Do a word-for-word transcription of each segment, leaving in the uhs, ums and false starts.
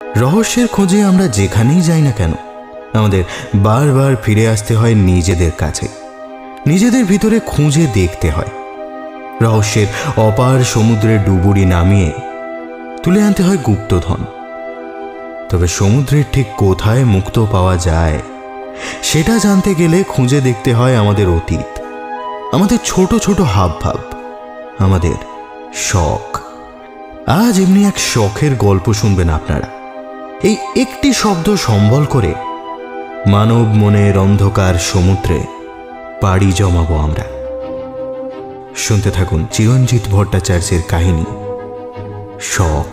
রহস্যের খোঁজে আমরা যেখানেই যাই না কেন আমাদের বারবার ফিরে আসতে হয় নিজেদের কাছে, নিজেদের ভিতরে খুঁজে দেখতে হয়। রহস্যের অপার সমুদ্রে ডুবুরি নামিয়ে তুলে আনতে হয় গুপ্তধন। তবে সমুদ্রের ঠিক কোথায় মুক্ত পাওয়া যায় সেটা জানতে গেলে খুঁজে দেখতে হয় আমাদের অতীত, আমাদের ছোট ছোট হাবভাব, আমাদের শখ। আজ এমনি এক শখের গল্প শুনবেন আপনারা। এই একটি শব্দ সম্বল করে মানব মনের অন্ধকার সমুদ্রে পাড়ি জমাবো আমরা। শুনতে থাকুন চিরঞ্জিত ভট্টাচার্যের কাহিনী শখ।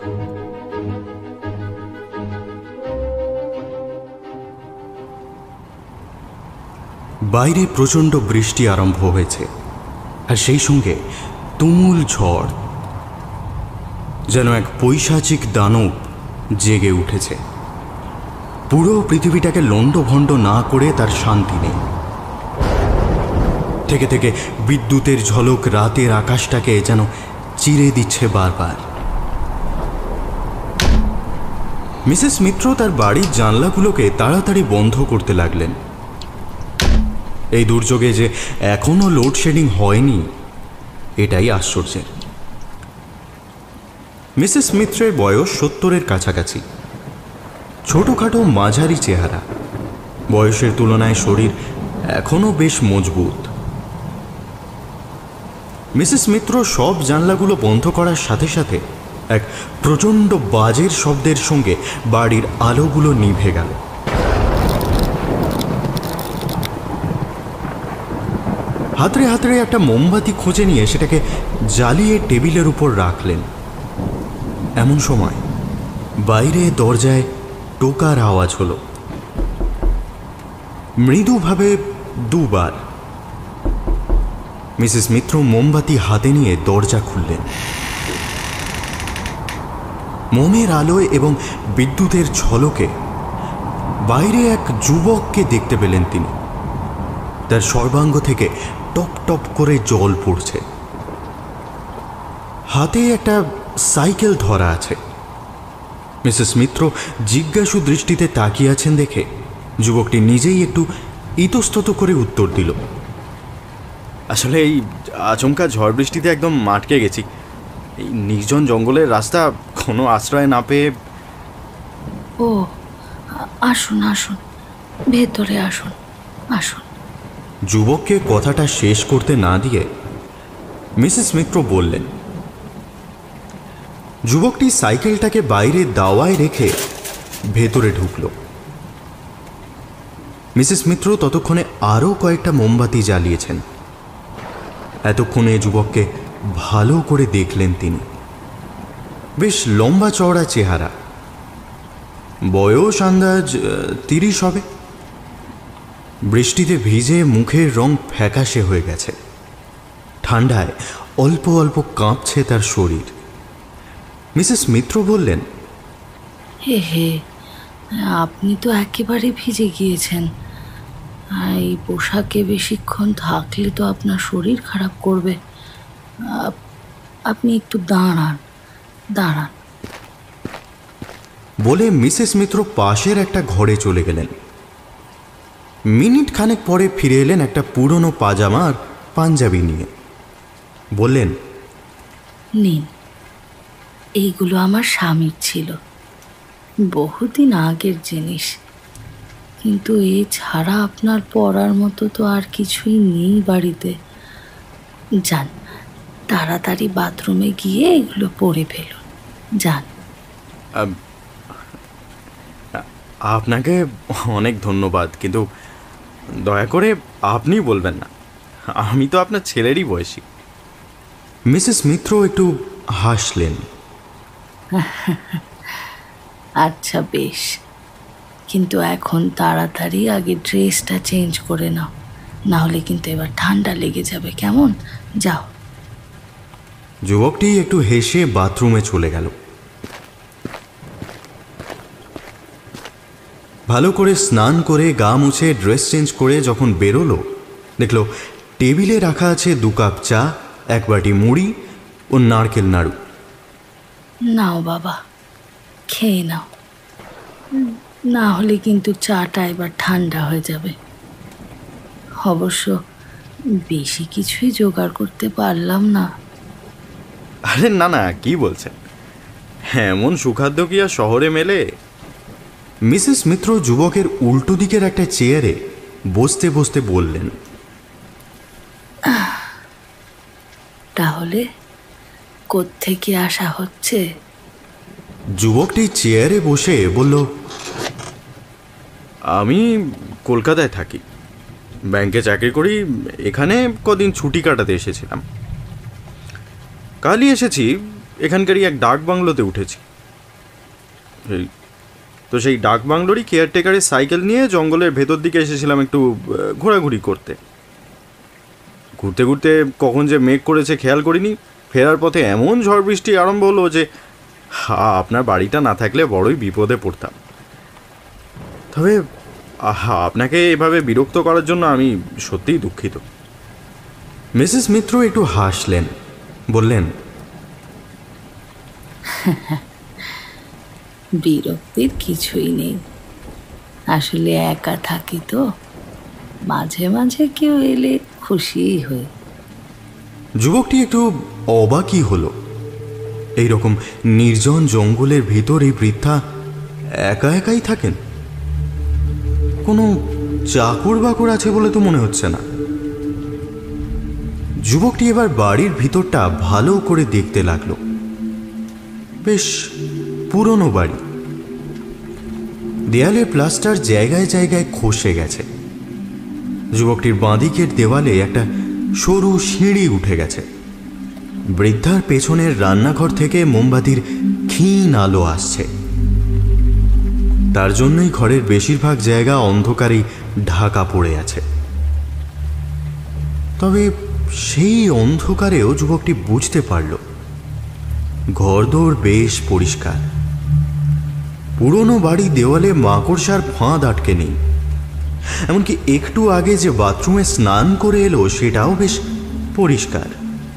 বাইরে প্রচণ্ড বৃষ্টি আরম্ভ হয়েছে, আর সেই সঙ্গে তুমুল ঝড়। যেন এক পৈশাচিক দানব জেগে উঠেছে। পুরো পৃথিবীটাকে লণ্ডভণ্ড না করে তার শান্তি নেই। থেকে থেকে বিদ্যুতের ঝলক রাতের আকাশটাকে যেন চিরে দিচ্ছে বারবার। মিসেস মিত্র তার বাড়ির জানলাগুলোকে তাড়াতাড়ি বন্ধ করতে লাগলেন। এই দুর্যোগে যে এখনো লোডশেডিং হয়নি এটাই আশ্চর্যের। মিসেস মিত্রের বয়স সত্তরের কাছাকাছি। ছোটখাটো মাঝারি চেহারা, বয়সের তুলনায় শরীর এখনো বেশ মজবুত। মিসেস মিত্র সব জানলাগুলো বন্ধ করার সাথে সাথে এক প্রচণ্ড বাজের শব্দের সঙ্গে বাড়ির আলোগুলো নিভে গেল। হাতড়ে হাতড়ে একটা মোমবাতি খুঁজে নিয়ে সেটাকে জ্বালিয়ে টেবিলের উপর রাখলেন। এমন সময় বাইরে দরজায় টোকার আওয়াজ হলো, মৃদুভাবে দুবার। মিসেস মিত্র মোমবাতি হাতে নিয়ে দরজা খুললেন। মোমের আলোয় এবং বিদ্যুতের ঝলকে বাইরে এক যুবককে দেখতে পেলেন তিনি। তার সর্বাঙ্গ থেকে টপ টপ করে জল পড়ছে। হাতে একটা সাইকেল ধরা আছে। মিসেস মিত্র জিজ্ঞাসু দৃষ্টিতে তাকিয়ে আছেন দেখে যুবকটি নিজেই একটু ইতস্তত করে উত্তর দিল, আসলে এই আচমকা ঝড় বৃষ্টিতে একদম মাটকে গেছি। এই নির্জন জঙ্গলের রাস্তা, কোনো আশ্রয় না পেয়ে। ও আসুন আসুন, ভেতরে আসুন আসুন। যুবককে কথাটা শেষ করতে না দিয়ে মিসেস মিত্র বললেন। যুবকটি সাইকেলটাকে বাইরে দাওয়ায় রেখে ভেতরে ঢুকল। মিসেস মিত্র ততক্ষণে আরও কয়েকটা মোমবাতি জ্বালিয়েছেন। এতক্ষণে যুবককে ভালো করে দেখলেন তিনি। বেশ লম্বা চওড়া চেহারা, বয়স আন্দাজ তিরিশ হবে। বৃষ্টিতে ভিজে মুখের রং ফ্যাকাশে হয়ে গেছে। ঠান্ডায় অল্প অল্প কাঁপছে তার শরীর। মিসেস মিত্র বললেন, হে হে, আপনি তো একেবারে ভিজে গিয়েছেন। এই পোশাকে বেশিক্ষণ থাকলে তো আপনার শরীর খারাপ করবে। আপনি একটু দাঁড়ান দাঁড়ান বলে মিসেস মিত্র পাশের একটা ঘরে চলে গেলেন। মিনিট খানেক পরে ফিরে এলেন একটা পুরনো পাজামা আর পাঞ্জাবি নিয়ে। বললেন, নিন, এইগুলো আমার স্বামীর ছিল, বহুদিন আগের জিনিস, কিন্তু এ ছাড়া আপনার পরার মতো তো আর কিছুই নেই বাড়িতে। যান, তাড়াতাড়ি বাথরুমে গিয়ে এগুলো পরে ফেলুন, যান। আপনাকে অনেক ধন্যবাদ, কিন্তু দয়া করে আপনি বলবেন না, আমি তো আপনার ছেলেরই বয়সী। মিসেস মিত্র একটু হাসলেন। আচ্ছা বেশ, কিন্তু এখন তাড়াতাড়ি আগে ড্রেসটা চেঞ্জ করে নাও, না হলে কিন্তু এবার ঠান্ডা লেগে যাবে, কেমন? যাও। যুবকটি একটু হেসে বাথরুমে চলে গেল। ভালো করে স্নান করে গা মুছে ড্রেস চেঞ্জ করে যখন বেরোলো, দেখলো টেবিলে রাখা আছে দু কাপ চা, এক বাটি মুড়ি ও নারকেল নাড়ু। নাও বাবা, খেয়ে নাও। না হলে কিন্তু চাটা এবার ঠান্ডা হয়ে যাবে। অবশ্য বেশি কিছুই জোগাড় করতে পারলাম না। আরে না না, কি বলছেন, এমন সুখাদ্য কি আর শহরে মেলে? মিসেস মিত্র যুবকের উল্টো দিকের একটা চেয়ারে বসতে বসতে বললেন, তাহলে কোত্থেকে আসা হচ্ছে? যুবকটি চেয়ারে বসে বলল, আমি কলকাতায় থাকি, ব্যাংকে চাকরি করি। এখানে কদিন ছুটি কাটাতে এসেছিলাম। কালই এসেছি, এখানকারই এক ডাক বাংলোতে উঠেছি। এই তো সেই ডাক বাংলোরই কেয়ারটেকারের সাইকেল নিয়ে জঙ্গলের ভেতর দিকে এসেছিলাম একটু ঘোরাঘুরি করতে। ঘুরতে ঘুরতে কখন যে মেঘ করেছে খেয়াল করিনি। ফেরার পথে এমন ঝড় বৃষ্টি আরম্ভ হলো যে আপনার বাড়িটা না থাকলে বড়ই বিপদে পড়তাম। তবে আপনাকে এভাবে বিরক্ত করার জন্য আমি সত্যিই দুঃখিত। মিসেস মিত্র একটু হাসলেন, বললেন, বিরক্তির কিছুই নেই, আসলে একা থাকি তো, মাঝে মাঝে কেউ এলে খুশিই হই। যুবকটি একটু অবাকই হলো। এইরকম নির্জন জঙ্গলের ভিতর এই বৃদ্ধা একা একাই থাকেন? কোনো চাকর বাকর আছে বলে তো মনে হচ্ছে না। যুবকটি এবার বাড়ির ভিতরটা ভালো করে দেখতে লাগলো। বেশ পুরনো বাড়ি, দেয়ালের প্লাস্টার জায়গায় জায়গায় খসে গেছে। যুবকটির বাঁদিকের দেওয়ালে একটা সরু সিঁড়ি উঠে গেছে। বৃদ্ধার পেছনের রান্নাঘর থেকে মোমবাতির ক্ষীণ আলো আসছে। তার জন্যই ঘরের বেশিরভাগ জায়গা অন্ধকারেই ঢাকা পড়ে আছে। তবে সেই অন্ধকারেও যুবকটি বুঝতে পারল ঘরদোর বেশ পরিষ্কার। পুরনো বাড়ি দেওয়ালে মাকড়সার ফাঁদ আটকে নেই। এমনকি একটু আগে যে বাথরুমে স্নান করে এলো সেটাও বেশ পরিষ্কার।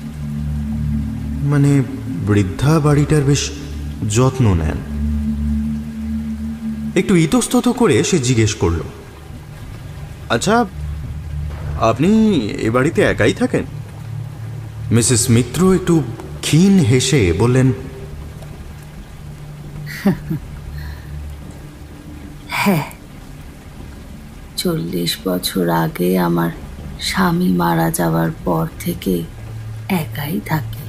মানে বৃদ্ধা বাড়িটার বেশ যত্ন নেন। একটু ইতস্তত করে সে জিজ্ঞেস করল, আচ্ছা, আপনি এ বাড়িতে একাই থাকেন? মিসেস মিত্র একটু ক্ষীণ হেসে বললেন, হ্যাঁ, চল্লিশ বছর আগে আমার স্বামী মারা যাওয়ার পর থেকে একাই থাকি।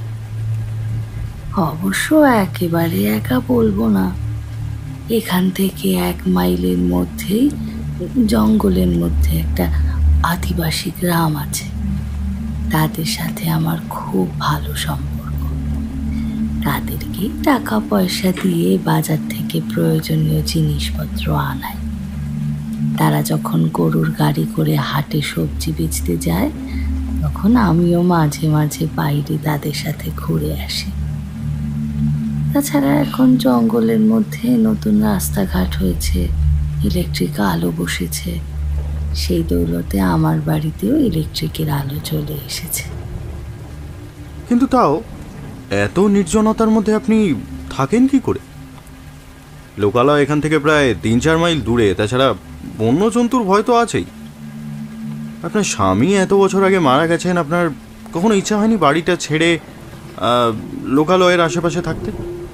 অবশ্য একেবারে একা বলবো না, এখান থেকে এক মাইলের মধ্যেই জঙ্গলের মধ্যে একটা আদিবাসী গ্রাম আছে। তাদের সাথে আমার খুব ভালো সম্পর্ক। তাদেরকে টাকা পয়সা দিয়ে বাজার থেকে প্রয়োজনীয় জিনিসপত্র আনাই। তারা যখন গরুর গাড়ি করে হাটে সবজি বেচতে যায়, তখন আমিও মাঝে মাঝে বাইরে তাদের সাথে ঘুরে আসি। তাছাড়া এখন জঙ্গলের মধ্যে নতুন রাস্তাঘাট হয়েছে, ইলেকট্রিক আলো বসেছে। সেই দৌলতে আমার বাড়িতেও ইলেকট্রিকের আলো চলে এসেছে। কিন্তু তাও এত নির্জনতার মধ্যে আপনি থাকেন কি করে? লোকালয় এখান থেকে প্রায় তিন চার মাইল দূরে, তাছাড়া বন্য জন্তুর ভয় তো আছেই। আপনার স্বামী এত বছর আগে মারা গেছেন, আপনার কখনো ইচ্ছা হয়নি বাড়িটা ছেড়ে লোকালয়ের আশেপাশে থাকতে?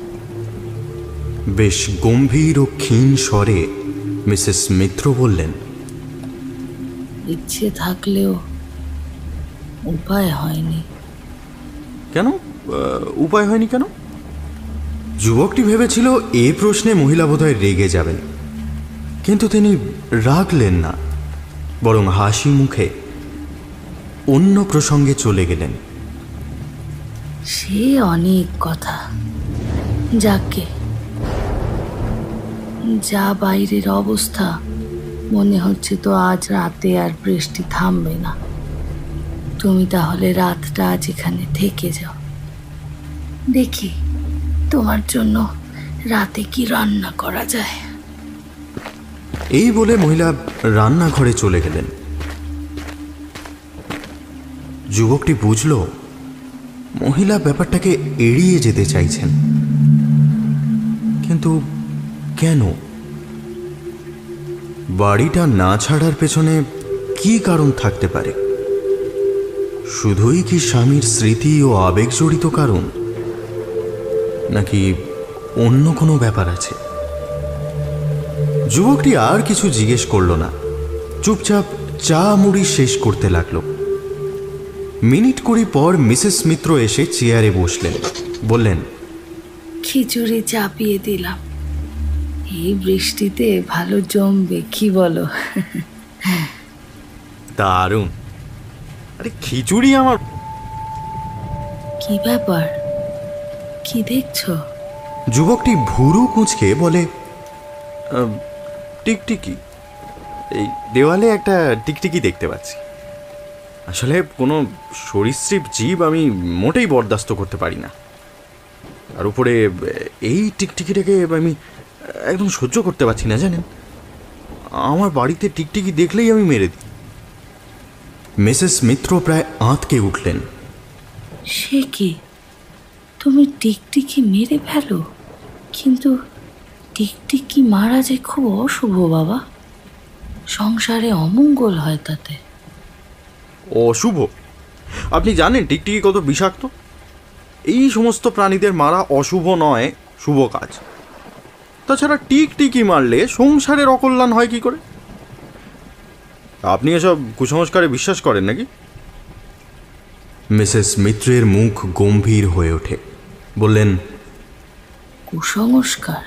বেশ গম্ভীর ও ক্ষীণ স্বরে মিসেস মিত্র বললেন, ইচ্ছে থাকলেও উপায় হয়নি। কেন উপায় হয়নি কেন? যুবকটি ভেবেছিল এ প্রশ্নে মহিলা বোধহয় রেগে যাবেন, কিন্তু তিনি রাগলেন না, বরং হাসি মুখে অন্য প্রসঙ্গে চলে গেলেন। সে অনেক কথা, যাকে যা বাইরের অবস্থা, মনে হচ্ছে তো আজ রাতে আর বৃষ্টি থামবে না। তুমি তাহলে রাতটা আজ এখানে থেকে যাও, দেখি তোমার জন্য রাতে কি রান্না করা যায়। এই বলে মহিলা রান্নাঘরে চলে গেলেন। যুবকটি বুঝল মহিলা ব্যাপারটাকে এড়িয়ে যেতে চাইছেন, কিন্তু কেন? বাড়িটা না ছাড়ার পেছনে কি কারণ থাকতে পারে? শুধুই কি স্বামীর স্মৃতি ও আবেগ জড়িত কারণ, নাকি অন্য কোনো ব্যাপার আছে? যুবকটি আর কিছু জিজ্ঞেস করল না, চুপচাপ চা মুড়ি শেষ করতে লাগলো। মিনিট কুড়ি পর মিসেস মিত্র এসে চেয়ারে বসলেন, বললেন, খিচুড়ি চাপিয়ে দিলাম, এই বৃষ্টিতে ভালো জমবে, কি বলো? দারুণ। আরে খিচুড়ি আমার। কি ব্যাপার, কি দেখছো? যুবকটি ভুরু কুঁচকে বলে, আহ, টিকটিকি। এই দেওয়ালে একটা টিকটিকি দেখতে পাচ্ছি। আসলে কোনো সরীসৃপ জীব আমি মোটেই বরদাস্ত করতে পারি না। আর উপরে এই টিকটিকিটাকে আমি একদম সহ্য করতে পারছি না, জানেন। আমার বাড়িতে টিকটিকি দেখলেই আমি মেরে দিই। মিসেস মিত্র প্রায় আঁতকে উঠলেন। সে কি, তুমি টিকটিকি মেরে ফেলো? কিন্তু টিকটিকি মারা যে খুব অশুভ বাবা, সংসারে অমঙ্গল হয় তাতে। অশুভ? আপনি জানেন টিকটিকি কত বিষাক্ত? এই সমস্ত প্রাণীদের মারা অশুভ নয়, শুভ কাজ। তাছাড়া টিকটিকি মারলে সংসারের অকল্যাণ হয় কি করে? আপনি এসব কুসংস্কারে বিশ্বাস করেন নাকি? মিসেস মিত্রের মুখ গম্ভীর হয়ে ওঠে, বললেন, কুসংস্কার?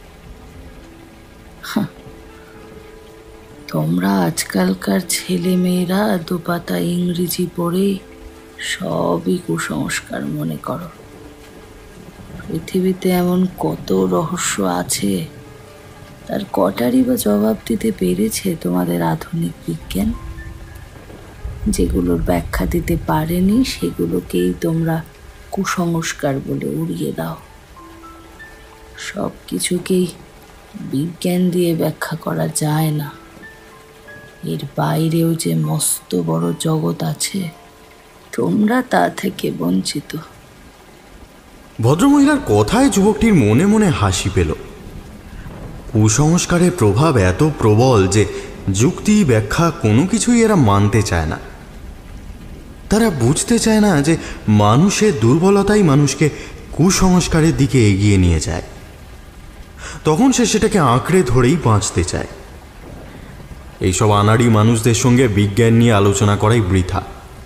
তোমরা আজকালকার ছেলে মেয়েরা দুপাতা ইংরেজি পড়ে সবই কুসংস্কার মনে করো। পৃথিবীতে এমন কত রহস্য আছে, তার কটারই বা জবাব দিতে পেরেছে তোমাদের আধুনিক বিজ্ঞান? যেগুলোর ব্যাখ্যা দিতে পারেনি সেগুলোকেই তোমরা কুসংস্কার বলে উড়িয়ে দাও। সব কিছুকেই বিজ্ঞান দিয়ে ব্যাখ্যা করা যায় না। এর বাইরেও যে মস্ত বড় জগৎ আছে, তোমরা তা থেকে বঞ্চিত। ভদ্রমহিলার কথায় যুবকটির মনে মনে হাসি পেল। কুসংস্কারের প্রভাব এত প্রবল যে যুক্তি ব্যাখ্যা কোনো কিছুই এরা মানতে চায় না। তারা বুঝতে চায় না যে মানুষের দুর্বলতাই মানুষকে কুসংস্কারের দিকে এগিয়ে নিয়ে যায়। তখন সে সেটাকে আঁকড়ে ধরেই বাঁচতে চায়। এইসব আনাড়ি মানুষদের সঙ্গে বিজ্ঞান নিয়ে আলোচনা করাই বৃথা।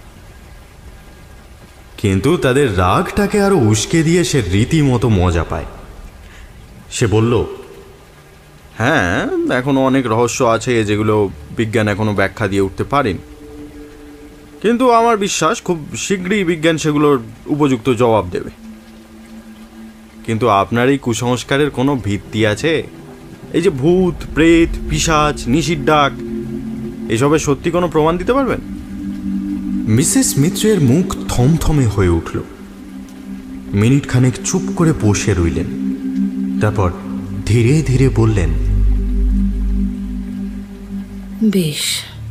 কিন্তু তাদের রাগটাকে আরো উস্কে দিয়ে সে রীতিমতো মজা পায়। সে বলল, হ্যাঁ, এখনো অনেক রহস্য আছে যেগুলো বিজ্ঞান এখনো ব্যাখ্যা দিয়ে উঠতে পারেনি। কিন্তু আমার বিশ্বাস খুব শীঘ্রই বিজ্ঞান সেগুলোর উপযুক্ত জবাব দেবে। কিন্তু আপনার এই কুসংস্কারের কোনো ভিত্তি আছে? এই যে ভূত, প্রেত, পিশাচ, নিশির ডাক, এসবের সত্যি কোনো প্রমাণ দিতে পারবেন? মিসেস মিত্রের মুখ থমথমে হয়ে উঠল। মিনিট খানেক চুপ করে বসে রইলেন। তারপর ধীরে ধীরে বললেন, বেশ,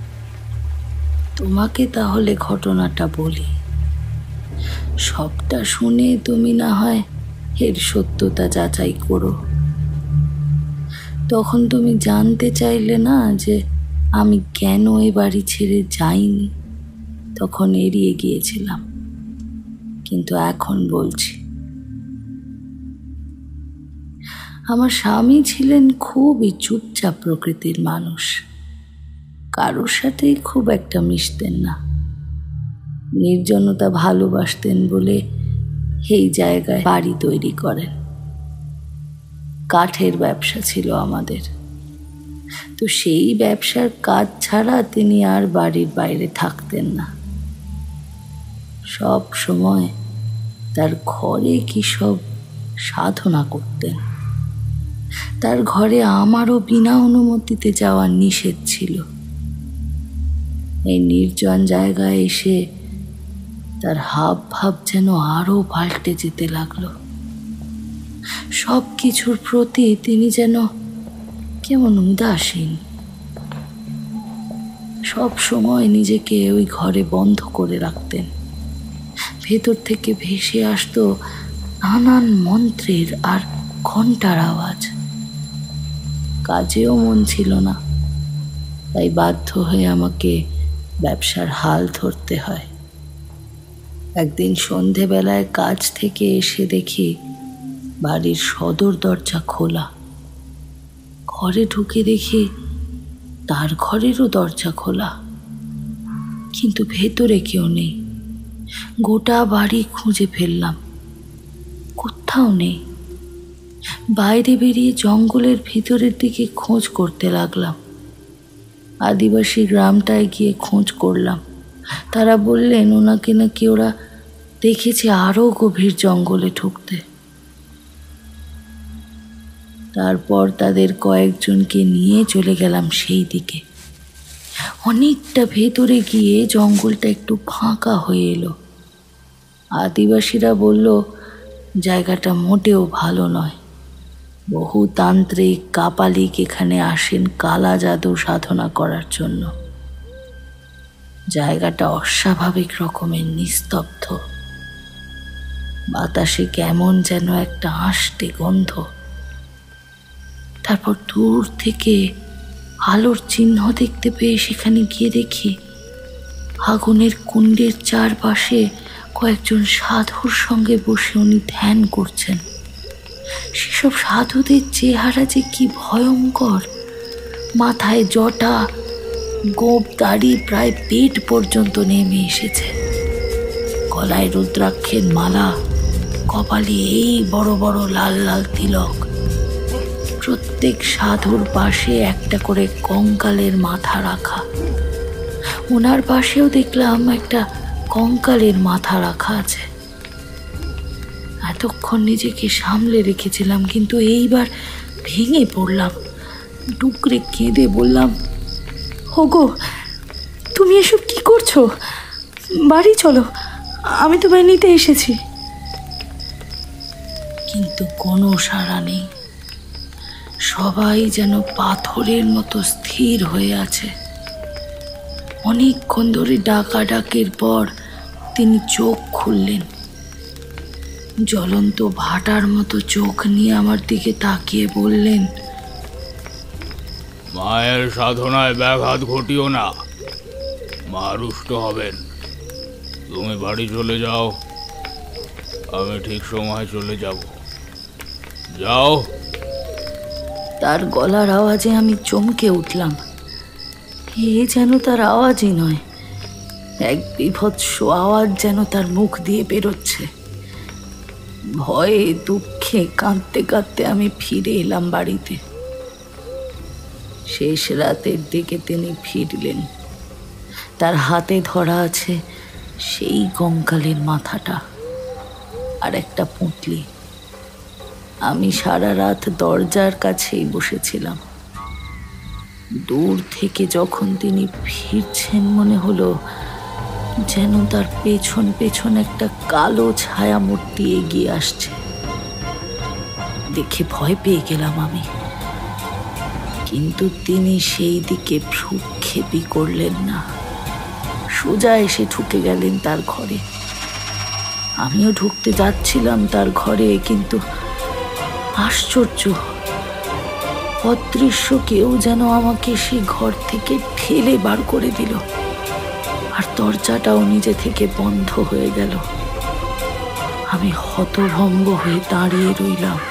তোমাকে তাহলে ঘটনাটা বলি। সবটা শুনে তুমি না হয় এর সত্যতা যাচাই করো। তখন তুমি জানতে চাইলে না যে আমি কেন এ বাড়ি ছেড়ে যাইনি, তখন এড়িয়ে গিয়েছিলাম। কিন্তু এখন বলছি, আমার স্বামী ছিলেন খুবই চুপচাপ প্রকৃতির মানুষ। কারোর সাথেই খুব একটা মিশতেন না। নির্জনতা ভালোবাসতেন বলে এই জায়গায় বাড়ি তৈরি করেন। কাঠের ব্যবসা ছিল আমাদের, তো সেই ব্যবসার কাজ ছাড়া তিনি আর বাড়ির বাইরে থাকতেন না। সব সময় তার ঘরে কি সব সাধনা করতেন। তার ঘরে আমারও বিনা অনুমতিতে যাওয়া নিষেধ ছিল। এই নির্জন জায়গায় এসে তার হাব ভাব যেন আরো পাল্টে যেতে লাগলো। সব কিছুর প্রতি তিনি যেন কেমন উদাসীন। সব সময় নিজেকে ওই ঘরে বন্ধ করে রাখতেন। ভেতর থেকে ভেসে আসতো নানান মন্ত্রের আর ঘণ্টার আওয়াজ। কাজেও মন ছিল না, তাই বাধ্য হয়ে আমাকে ব্যবসার হাল ধরতে হয়। একদিন সন্ধেবেলায় কাজ থেকে এসে দেখি বাড়ির সদর দরজা খোলা। ঘরে ঢুকে দেখি তার ঘরেরও দরজা খোলা, কিন্তু ভেতরে কেউ নেই। গোটা বাড়ি খুঁজে ফেললাম, কোথাও নেই। বাইরে বেরিয়ে জঙ্গলের ভিতরের দিকে খোঁজ করতে লাগলাম। আদিবাসী গ্রামটায় গিয়ে খোঁজ করলাম। তারা বললেন ওনাকে নাকি ওরা দেখেছে আরও গভীর জঙ্গলে ঢুকতে। তারপর তাদের কয়েকজনকে নিয়ে চলে গেলাম সেই দিকে। অনেকটা ভেতরে গিয়ে জঙ্গলটা একটু ফাঁকা হয়ে এলো। আদিবাসীরা বলল জায়গাটা মোটেও ভালো নয়। বহু তান্ত্রিক কাপালিক এখানে আসেন কালা জাদু সাধনা করার জন্য। জায়গাটা অস্বাভাবিক রকমের নিস্তব্ধ। বাতাসে কেমন যেন একটা আষ্টে গন্ধ। তারপর দূর থেকে আলোর চিহ্ন দেখতে পেয়ে সেখানে গিয়ে দেখি আগুনের কুণ্ডের চারপাশে কয়েকজন সাধুর সঙ্গে বসে উনি ধ্যান করছেন। সেসব সাধুদের চেহারা যে কি ভয়ঙ্কর! মাথায় জটা, গোঁফ দাড়ি প্রায় পেট পর্যন্ত নেমে এসেছে, গলায় রুদ্রাক্ষের মালা, কপালে এই বড় বড় লাল লাল তিলক। প্রত্যেক সাধুর পাশে একটা করে কঙ্কালের মাথা রাখা। ওনার পাশেও দেখলাম একটা কঙ্কালের মাথা রাখা আছে। এতক্ষণ নিজেকে সামলে রেখেছিলাম, কিন্তু এইবার ভেঙে পড়লাম। ডুকরে কেঁদে বললাম, ওগো তুমি এসব কি করছো? বাড়ি চলো, আমি তোমায় নিতে এসেছি। কিন্তু কোনো সাড়া নেই। সবাই যেন পাথরের মতো স্থির হয়ে আছে। অনেকক্ষণ ধরে ডাকাডাকির পর তিনি চোখ খুললেন। জ্বলন্ত ভাটার মতো চোখ নিয়ে আমার দিকে তাকিয়ে বললেন, মায়ের সাধনায় ব্যাঘাত ঘটিও না, মা রুষ্ট হবেন। তুমি বাড়ি চলে যাও, আমি ঠিক সময় চলে যাব। যাও। তার গলার আওয়াজে আমি চমকে উঠলাম। এ যেন তার আওয়াজই নয়, এক বিভৎস আওয়াজ যেন তার মুখ দিয়ে বেরোচ্ছে। ভয়ে দুঃখে কাঁদতে কাঁদতে আমি ফিরে এলাম বাড়িতে। শেষ রাতের দিকে তিনি ফিরলেন। তার হাতে ধরা আছে সেই কঙ্কালের মাথাটা আর একটা পুঁটলি। আমি সারা রাত দরজার কাছেই বসেছিলাম। দূর থেকে যখন তিনি ফিরছেন মনে হলো যেন তার পেছন পেছন একটা কালো ছায়া মূর্তি এগিয়ে আসছে। দেখে ভয় পেয়ে গেলাম আমি, কিন্তু তিনি সেই দিকে ভ্রুক্ষেপই করলেন না। সোজা এসে ঢুকে গেলেন তার ঘরে। আমিও ঢুকতে যাচ্ছিলাম তার ঘরে, কিন্তু আশ্চর্য, অদৃশ্য কেউ যেন আমাকে সে ঘর থেকে ঠেলে বার করে দিল, আর দরজাটাও নিজে থেকে বন্ধ হয়ে গেল। আমি হতভম্ব হয়ে দাঁড়িয়ে রইলাম।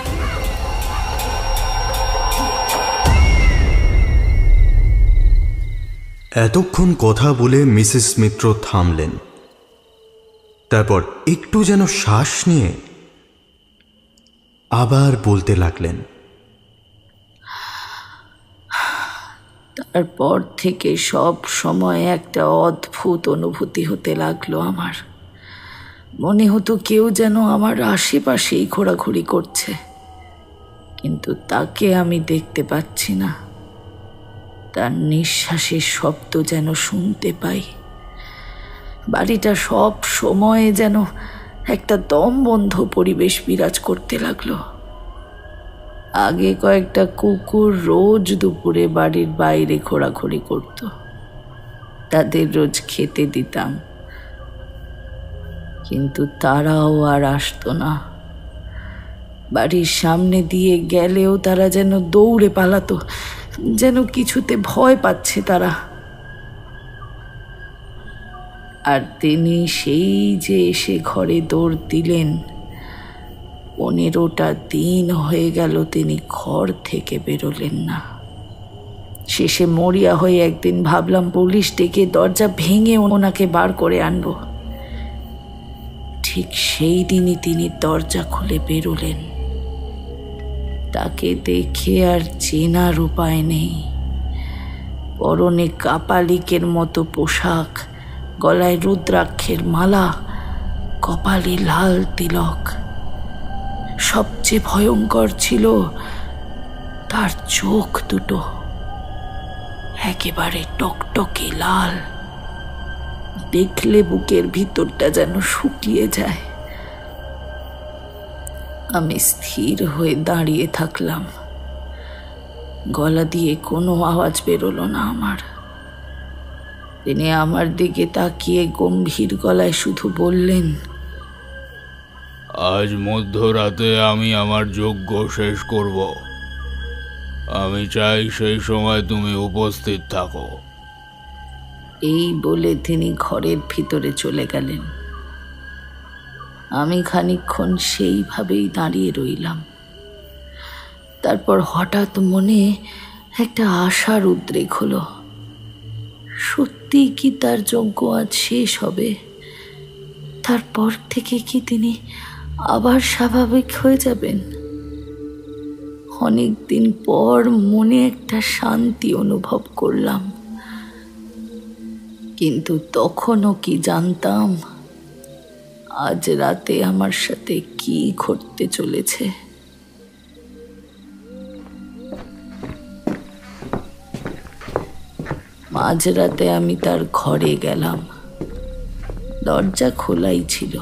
এতক্ষণ কথা বলে মিসেস মিত্র থামলেন। তারপর একটু যেন শ্বাস নিয়ে আবার বলতে লাগলেন, তারপর থেকে সব সময় একটা অদ্ভুত অনুভূতি হতে লাগলো আমার। মনে হতো কেউ যেন আমার আশেপাশেই ঘোরাঘুরি করছে, কিন্তু তাকে আমি দেখতে পাচ্ছি না। তার নিঃশ্বাসের শব্দ যেন শুনতে পাই। বাড়িটা সব সময় যেন একটা দমবন্ধ পরিবেশ বিরাজ করতে লাগলো। আগে কয়েকটা কুকুর রোজ দুপুরে বাড়ির বাইরে ঘোরাঘুরি করত, তাদের রোজ খেতে দিতাম, কিন্তু তারাও আর আসতো না। বাড়ির সামনে দিয়ে গেলেও তারা যেন দৌড়ে পালাতো, যেন কিছুতে ভয় পাচ্ছে তারা। আর তিনি সেই যে এসে ঘরে দৌড় দিলেন, পনেরোটা দিন হয়ে গেল তিনি ঘর থেকে বেরোলেন না। শেষে মরিয়া হয়ে একদিন ভাবলাম পুলিশ ডেকে দরজা ভেঙে ওনাকে বার করে আনবো। ঠিক সেই দিনই তিনি দরজা খুলে বেরোলেন। তাকে দেখে আর চেনার উপায় নেই। পরনে কাপালিকের মতো পোশাক, গলায় রুদ্রাক্ষের মালা, কপালে লাল তিলক। সবচেয়ে ভয়ঙ্কর ছিল তার চোখ দুটো, একেবারে টকটকে লাল। দেখলে বুকের ভিতরটা যেন শুকিয়ে যায়। আমি স্থির হয়ে দাঁড়িয়ে থাকলাম। গলা দিয়ে কোনো আওয়াজ বেরোলো না আমার। তিনি আমার দিকে তাকিয়ে গম্ভীর গলায় শুধু বললেন, আজ মধ্যরাতে আমি আমার যজ্ঞ শেষ করব। আমি চাই সেই সময় তুমি উপস্থিত থাকো। এই বলে তিনি ঘরের ভিতরে চলে গেলেন। আমি খানিকক্ষণ সেইভাবেই দাঁড়িয়ে রইলাম। তারপর হঠাৎ মনে একটা আশার উদ্রেক হলো। সত্যি কি তার যজ্ঞ আজ শেষ হবে? তারপর থেকে কি তিনি আবার স্বাভাবিক হয়ে যাবেন? অনেকদিন পর মনে একটা শান্তি অনুভব করলাম। কিন্তু তখনও কি জানতাম আজ রাতে আমার সাথে কি ঘটতে চলেছে। মাঝরাতে আমি তার ঘরে গেলাম। দরজা খোলাই ছিল।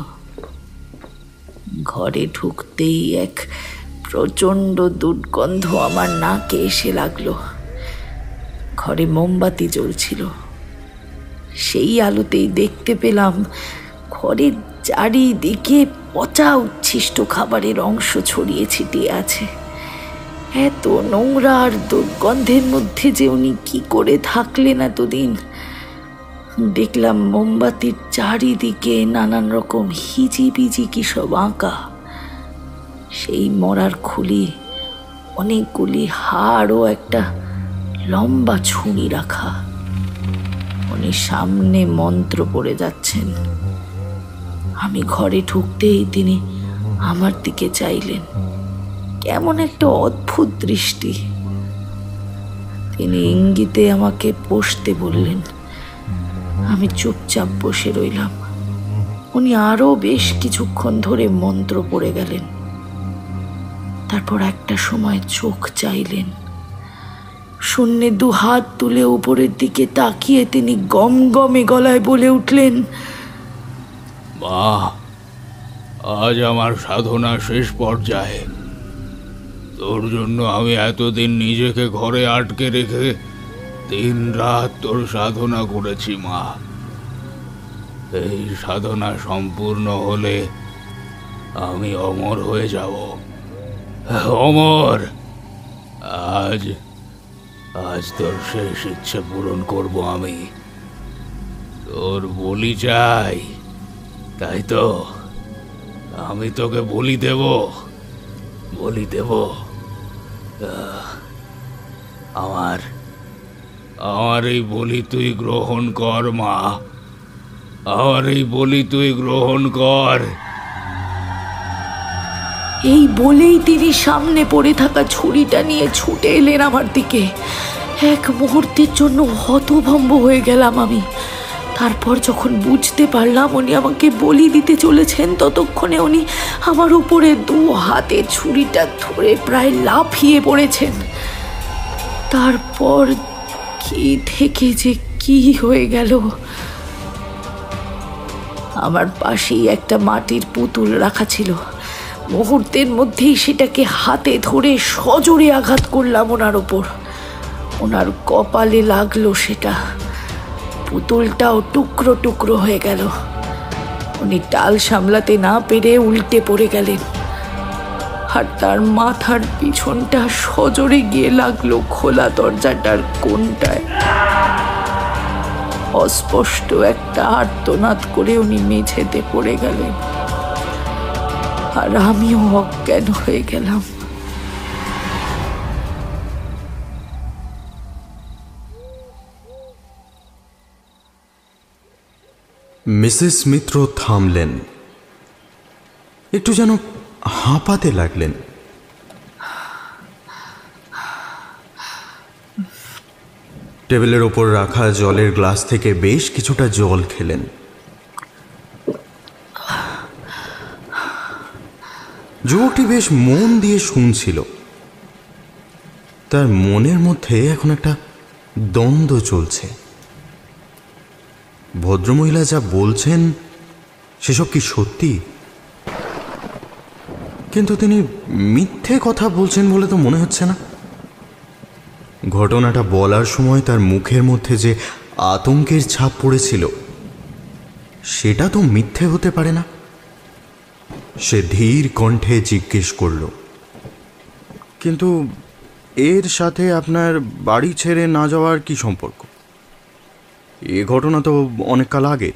ঘরে ঢুকতেই এক প্রচণ্ড দুর্গন্ধ আমার নাকে এসে লাগলো। ঘরে মোমবাতি জ্বলছিল। সেই আলোতেই দেখতে পেলাম ঘরের চারিদিকে পচা উচ্ছিষ্ট খাবারের অংশ ছড়িয়ে ছিটিয়ে আছে। এত নোংরা আর দুর্গন্ধের মধ্যে যে উনি কি করে থাকলেন এতদিন। দেখলাম মোমবাতির চারিদিকে নানান রকম হিজিবিজি কি সব আঁকা। সেই মরার খুলি, অনেকগুলি হাড় ও একটা লম্বা ছুরি রাখা। উনি সামনে মন্ত্র পড়ে যাচ্ছেন। আমি ঘরে ঢুকতেই তিনি আমার দিকে চাইলেন। কেমন একটা অদ্ভুত দৃষ্টি। তিনি ইঙ্গিতে আমাকে বসতে বললেন। আমি চুপচাপ বসে রইলাম। উনি আরো বেশ কিছুক্ষণ ধরে মন্ত্র পড়ে গেলেন। তারপর একটা সময় চোখ চাইলেন। শূন্যে দু হাত তুলে উপরের দিকে তাকিয়ে তিনি গম গমে গলায় বলে উঠলেন, মা, আজ আমার সাধনা শেষ পর্যায়ে। তোর জন্য আমি এতদিন নিজেকে ঘরে আটকে রেখে দিন রাত তোর সাধনা করেছি মা। এই সাধনা সম্পূর্ণ হলে আমি অমর হয়ে যাব। অমর, আজ আজ তোর শেষ ইচ্ছে পূরণ করব আমি। তোর বলি চাই, তাই তো? আমি তোকে বলি দেব, বলি দেব। আমার আমার এই বলি তুই গ্রহণ কর মা। আমার এই বলি তুই গ্রহণ কর। এই বলেই তিনি সামনে পড়ে থাকা ছুরিটা নিয়ে ছুটে এলেন আমার দিকে। এক মুহূর্তের জন্য হতভম্ব হয়ে গেলাম আমি। তারপর যখন বুঝতে পারলাম উনি আমাকে বলি দিতে চলেছেন, ততক্ষণে উনি আমার উপরে দু হাতে ছুরিটা ধরে প্রায় লাফিয়ে পড়েছেন। তারপর কি থেকে যে কি হয়ে গেল। আমার পাশেই একটা মাটির পুতুল রাখা ছিল। মুহূর্তের মধ্যেই সেটাকে হাতে ধরে সজোরে আঘাত করলাম ওনার ওপর। ওনার কপালে লাগলো সেটা। পুতুলটাও টুকরো টুকরো হয়ে গেল। উনি টাল সামলাতে না পেরে উল্টে পড়ে গেলেন। আর তার মাথার পিছনটা সজোরে গিয়ে লাগলো খোলা দরজাটার কোণটায়। অস্পষ্ট একটা আর্তনাদ করে উনি মেঝেতে পড়ে গেলেন, আর আমিও অজ্ঞান হয়ে গেলাম। মিসেস মিত্র থামলেন, একটু যেন হাঁপাতে লাগলেন। টেবিলের ওপর রাখা জলের গ্লাস থেকে বেশ কিছুটা জল খেলেন। যুবকটি বেশ মন দিয়ে শুনছিল। তার মনের মধ্যে এখন একটা দ্বন্দ্ব চলছে। ভদ্রমহিলা যা বলছেন সেসব কি সত্যি? কিন্তু তিনি মিথ্যে কথা বলছেন বলে তো মনে হচ্ছে না। ঘটনাটা বলার সময় তার মুখের মধ্যে যে আতঙ্কের ছাপ পড়েছিল সেটা তো মিথ্যে হতে পারে না। সে ধীর কণ্ঠে জিজ্ঞেস করল, কিন্তু এর সাথে আপনার বাড়ি ছেড়ে না যাওয়ার কি সম্পর্ক? এ ঘটনা তো অনেক কাল আগের।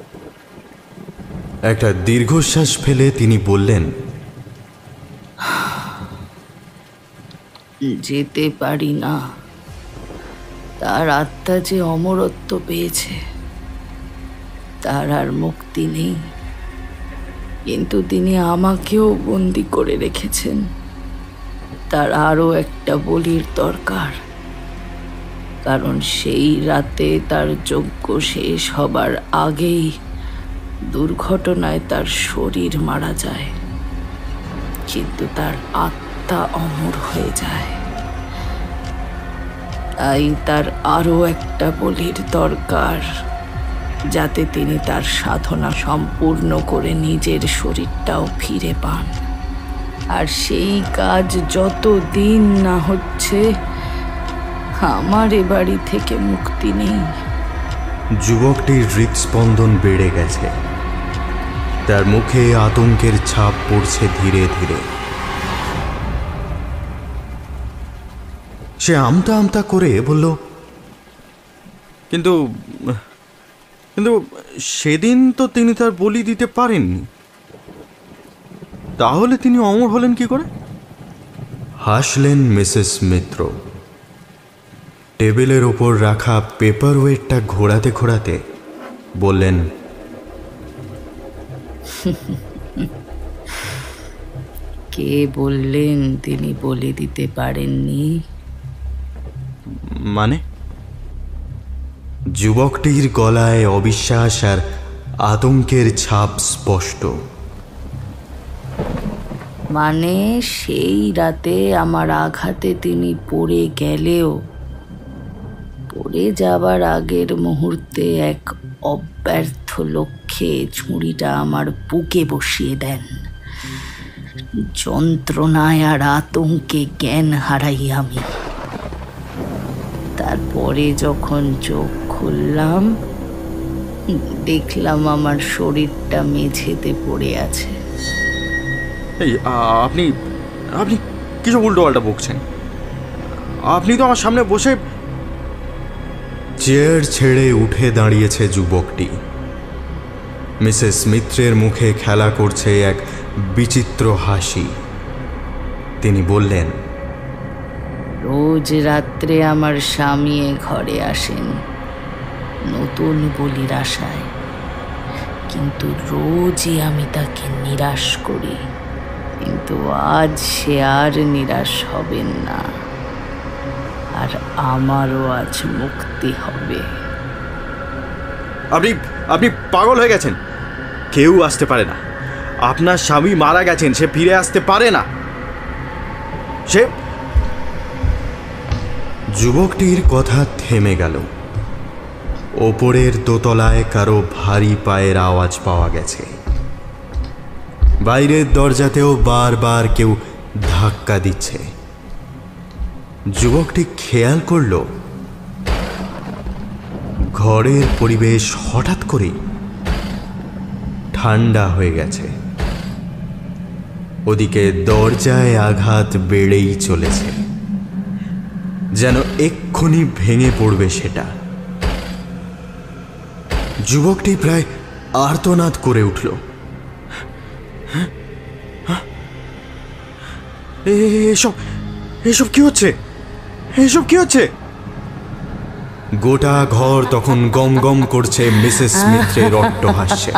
একটা দীর্ঘশ্বাস ফেলে তিনি বললেন, যেতে পারি না। তার আত্মা যে অমরত্ব পেয়েছে, তার আর মুক্তি নেই। কিন্তু তিনি আমাকেও বন্দি করে রেখেছেন। তার আরও একটা বলির দরকার, কারণ সেই রাতে তার যজ্ঞ শেষ হবার আগেই দুর্ঘটনায় তার শরীর মারা যায়, কিন্তু তার আত্মা অমর হয়ে যায়। তাই তার আরও একটা বলির দরকার, যাতে তিনি তার সাধনা সম্পূর্ণ করে নিজের শরীরটাও ফিরে পান। আর সেই কাজ যত দিন না হচ্ছে, আমার এ বাড়ি থেকে মুক্তি নেই। যুবকটির হৃদস্পন্দন বেড়ে গেছে। তার মুখে আতঙ্কের ছাপ পড়ছে ধীরে ধীরে। সে আমতা আমতা করে বলল, কিন্তু কিন্তু সেদিন তো তিনি তার বলি দিতে পারেননি, তাহলে তিনি অমর হলেন কি করে? হাসলেন মিসেস মিত্র। টেবিলের ওপর রাখা পেপার ওয়েটটা ঘোরাতে ঘোরাতে বললেন, কে বললেন তিনি বলে দিতে পারেননি? মানে? যুবকটির গলায় অবিশ্বাস আর আতঙ্কের ছাপ স্পষ্ট। মানে সেই রাতে আমার আঘাতে তিনি পড়ে গেলেও পড়ে যাবার আগের মুহূর্তে এক অব্যর্থ লক্ষ্যে ছুরিটা আমার বুকে বসিয়ে দেন। যন্ত্রণায় আর আতঙ্কে জ্ঞান হারাই আমি। তারপরে যখন চোখ খুললাম, দেখলাম আমার শরীরটা মেঝেতে পড়ে আছে। এই আপনি আপনি কিছু উল্টো পাল্টা বকছেন। আপনি তো আমার সামনে বসে। চেয়ার ছেড়ে উঠে দাঁড়িয়েছে যুবকটি। মিসেস মিত্রের মুখে খেলা করছে এক বিচিত্র হাসি। তিনি বললেন, রোজ রাত্রে আমার স্বামী ঘরে আসেন নতুন বলির আশায়, কিন্তু রোজই আমি তাকে নিরাশ করি। কিন্তু আজ সে আর নিরাশ হবেন না, আর আমারও আজ মুক্তি হবে। আপনি আপনি পাগল হয়ে গেছেন। কেউ আসতে পারে না। আপনার স্বামী মারা গেছেন, সে ফিরে আসতে পারে না। সে যুবকটির কথা থেমে গেল। ওপরের দোতলায় কারো ভারী পায়ের আওয়াজ পাওয়া গেছে। বাইরের দরজাতেও বারবার কেউ ধাক্কা দিচ্ছে। যুবকটি খেয়াল করল ঘরের পরিবেশ হঠাৎ করেই ঠান্ডা হয়ে গেছে। ওদিকে দরজায় আঘাত বেড়েই চলেছে, যেন এক্ষুনি ভেঙে পড়বে সেটা। যুবকটি প্রায় আর্তনাদ করে উঠল। এসব এসব কি হচ্ছে? এসব কি হচ্ছে? গোটা ঘর তখন গম গম করছে মিসেস মিত্রের অট্টহাস্যে।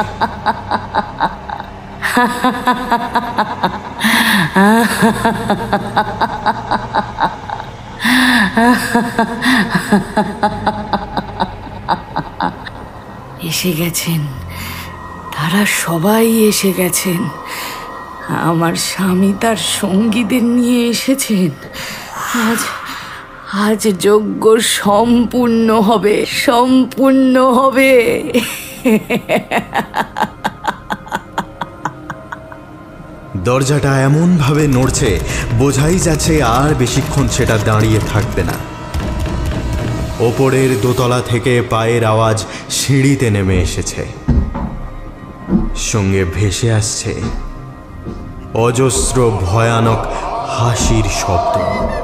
এসে গেছেন, তারা সবাই এসে গেছেন। আমার স্বামী তার সঙ্গীদের নিয়ে এসেছেন। আজ আজ যজ্ঞ সম্পূর্ণ হবে, সম্পূর্ণ হবে। দরজাটা এমন ভাবে নড়ছে, বোঝাই যাচ্ছে আর বেশিক্ষণ সেটা দাঁড়িয়ে থাকবে না। ওপরের দোতলা থেকে পায়ের আওয়াজ সিঁড়িতে নেমে এসেছে, সঙ্গে ভেসে আসছে অজস্র ভয়ানক হাসির শব্দ।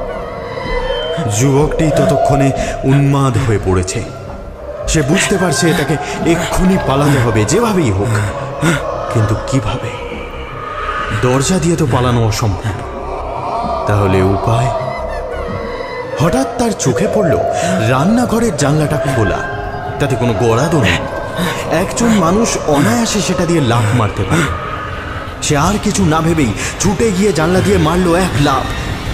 যুবকটি ততক্ষণে উন্মাদ হয়ে পড়েছে। সে বুঝতে পারছে তাকে এক্ষুনি পালাতে হবে, যেভাবেই হোক। কিন্তু কিভাবে? দরজা দিয়ে তো পালানো অসম্ভব। তাহলে উপায়? হঠাৎ তার চোখে পড়ল রান্নাঘরের জানলাটা খোলা, তাতে কোনো গড়াদও নেই। একজন মানুষ অনায়াসে সেটা দিয়ে লাফ মারতে পারে। সে আর কিছু না ভেবেই ছুটে গিয়ে জানলা দিয়ে মারল এক লাফ।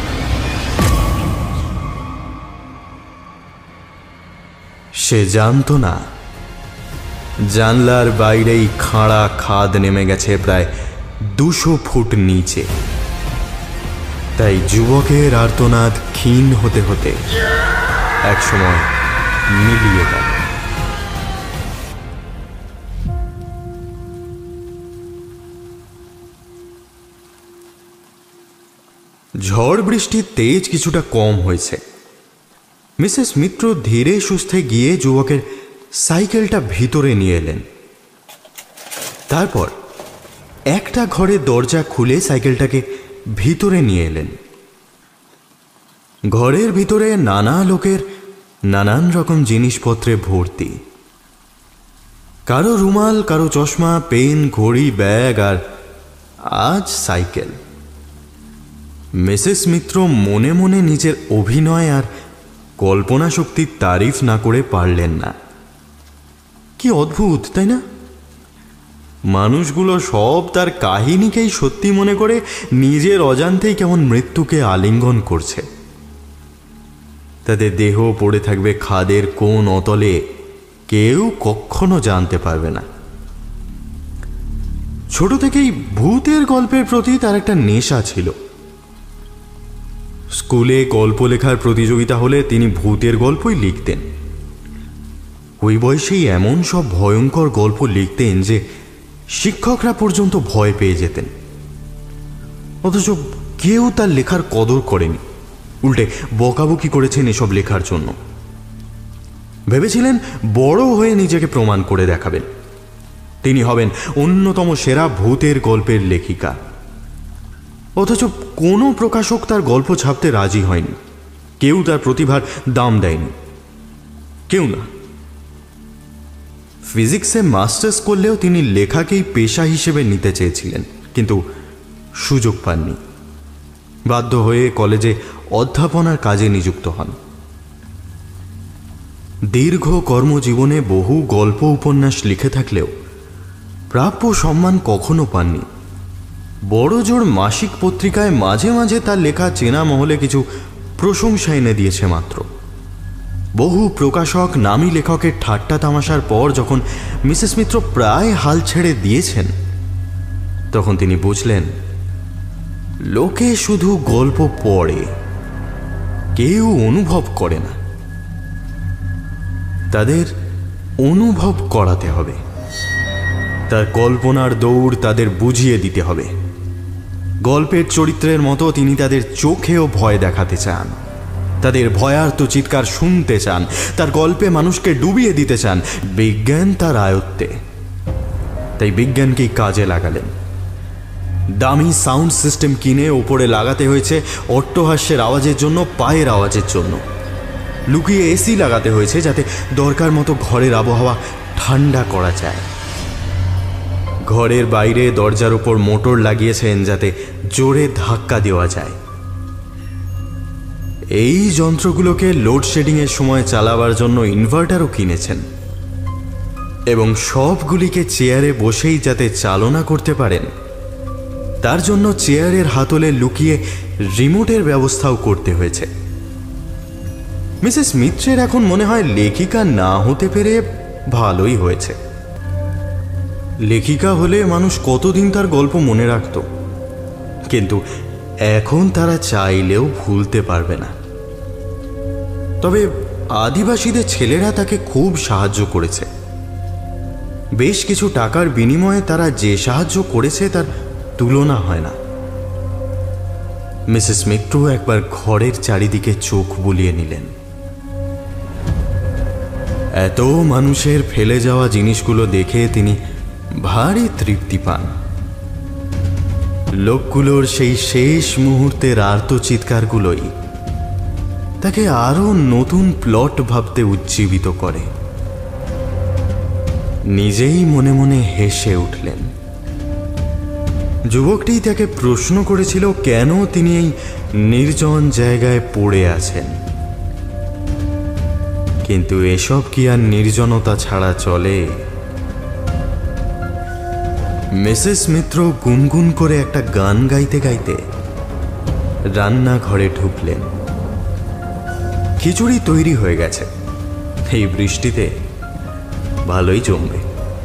সে জানতো না জানলার বাইরেই খাড়া খাদ নেমে গেছে প্রায় দুশো ফুট নিচে। তাই যুবকের আর্তনাদ ক্ষীণ হতে হতে একসময় মিলিয়ে গেল। ঝড় বৃষ্টির তেজ কিছুটা কম হয়েছে। মিসেস মিত্র ধীরে সুস্থে গিয়ে যুবকের সাইকেলটা ভিতরে নিয়ে এলেন। তারপর একটা ঘরের দরজা খুলে সাইকেলটাকে ভিতরে নিয়ে এলেন। ঘরের ভিতরে নানা লোকের নানান রকম জিনিসপত্রে ভর্তি। কারো রুমাল, কারো চশমা, পেন, ঘড়ি, ব্যাগ, আর আজ সাইকেল। মিসেস মিত্র মনে মনে নিজের অভিনয় আর কল্পনা শক্তির তারিফ না করে পারলেন না। কি অদ্ভুত, তাই না? মানুষগুলো সব তার কাহিনীকেই সত্যি মনে করে নিজের অজান্তেই কেমন মৃত্যুকে আলিঙ্গন করছে। তাদের দেহ পড়ে থাকবে খাদের কোন অতলে, কেউ কখনো জানতে পারবে না। ছোট থেকেই ভূতের গল্পের প্রতি তার একটা নেশা ছিল। স্কুলে গল্প লেখার প্রতিযোগিতা হলে তিনি ভূতের গল্পই লিখতেন। ওই বয়সেই এমন সব ভয়ঙ্কর গল্প লিখতেন যে শিক্ষকরা পর্যন্ত ভয় পেয়ে যেতেন। অথচ কেউ তার লেখার কদর করেনি, উল্টে বকাবকি করেছেন এসব লেখার জন্য। ভেবেছিলেন বড় হয়ে নিজেকে প্রমাণ করে দেখাবেন, তিনি হবেন অন্যতম সেরা ভূতের গল্পের লেখিকা। অথচ কোনো প্রকাশক তার গল্প ছাপতে রাজি হয়নি, কেউ তার প্রতিভার দাম দেয়নি, কেউ না। ফিজিক্সে মাস্টার্স করলেও তিনি লেখাকেই পেশা হিসেবে নিতে চেয়েছিলেন, কিন্তু সুযোগ পাননি। বাধ্য হয়ে কলেজে অধ্যাপনার কাজে নিযুক্ত হন। দীর্ঘ কর্মজীবনে বহু গল্প উপন্যাস লিখে থাকলেও প্রাপ্য সম্মান কখনো পাননি। বড়জোর মাসিক পত্রিকায় মাঝে মাঝে তার লেখা চেনা মহলে কিছু প্রশংসা এনে দিয়েছে মাত্র। বহু প্রকাশক নামী লেখকের ঠাট্টা তামাশার পর যখন মিসেস মিত্র প্রায় হাল ছেড়ে দিয়েছেন, তখন তিনি বুঝলেন লোকে শুধু গল্প পড়ে, কেউ অনুভব করে না। তাদের অনুভব করাতে হবে, তার কল্পনার দৌড় তাদের বুঝিয়ে দিতে হবে। গল্পের চরিত্রের মতো তিনি তাদের চোখেও ভয় দেখাতে চান, তাদের ভয়ার্ত চিৎকার শুনতে চান, তার গল্পে মানুষকে ডুবিয়ে দিতে চান। বিজ্ঞান তার আয়ত্তে, তাই বিজ্ঞানকেই কাজে লাগালেন। দামি সাউন্ড সিস্টেম কিনে ওপরে লাগাতে হয়েছে অট্টহাস্যের আওয়াজের জন্য, পায়ের আওয়াজের জন্য। লুকিয়ে এসি লাগাতে হয়েছে যাতে দরকার মতো ঘরের আবহাওয়া ঠান্ডা করা যায়। ঘরের বাইরে দরজার উপর মোটর লাগিয়েছেন যাতে জোরে ধাক্কা দেওয়া যায়। এই যন্ত্রগুলোকে লোডশেডিংয়ের সময় চালাবার জন্য ইনভার্টারও কিনেছেন এবং সবগুলিকে চেয়ারে বসেই যাতে চালনা করতে পারেন তার জন্য চেয়ারের হাতলে লুকিয়ে রিমোটের ব্যবস্থাও করতে হয়েছে। মিসেস মিত্রের এখন মনে হয় লেখিকা না হতে পেরে ভালোই হয়েছে। লেখিকা হলে মানুষ কতদিন তার গল্প মনে রাখত, কিন্তু এখন তারা চাইলেও ভুলতে পারবে না। তবে আদিবাসীদের ছেলেরা তাকে খুব সাহায্য করেছে। বেশ কিছু টাকার বিনিময়ে তারা যে সাহায্য করেছে তার তুলনা হয় না। মিসেস মিত্র একবার ঘরের চারিদিকে চোখ বুলিয়ে নিলেন। এত মানুষের ফেলে যাওয়া জিনিসগুলো দেখে তিনি ভারী তৃপ্তি পান। লোকগুলোর সেই শেষ মুহূর্তের আর্তচিৎকারগুলোই তাকে আরো নতুন প্লট ভাবতে উজ্জীবিত করে। নিজেই মনে মনে হেসে উঠলেন। যুবকটি তাকে প্রশ্ন করেছিল কেন তিনি এই নির্জন জায়গায় পড়ে আছেন, কিন্তু এসব কি আর নির্জনতা ছাড়া চলে? মিসেস মিত্র গুনগুন করে একটা গান গাইতে গাইতে রান্নাঘরে ঢুকলেন। খিচুড়ি তৈরি হয়ে গেছে, এই বৃষ্টিতে ভালোই জমবে।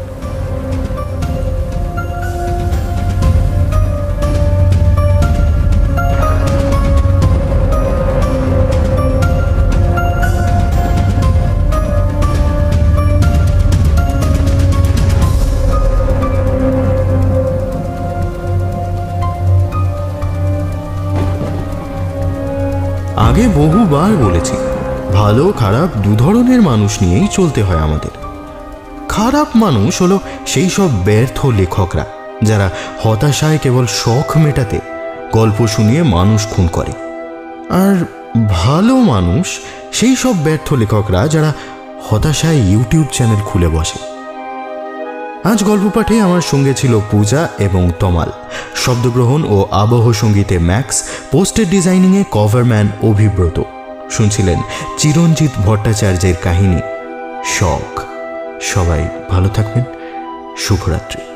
আগে বহুবার বলেছি, ভালো খারাপ দু ধরনের মানুষ নিয়েই চলতে হয় আমাদের। খারাপ মানুষ হলো সেই সব ব্যর্থ লেখকরা যারা হতাশায় কেবল শখ মেটাতে গল্প শুনিয়ে মানুষ খুন করে। আর ভালো মানুষ সেই সব ব্যর্থ লেখকরা যারা হতাশায় ইউটিউব চ্যানেল খুলে বসে। আজ গল্প পাঠে আমার সঙ্গে ছিল পূজা এবং তমাল, শব্দগ্রহণ ও আবহ সঙ্গীতে ম্যাক্স, পোস্টার ডিজাইনিংয়ে কভারম্যান অভিব্রত। শুনছিলেন চিরঞ্জিত ভট্টাচার্যের কাহিনী শখ। সবাই ভালো থাকবেন। শুভরাত্রি।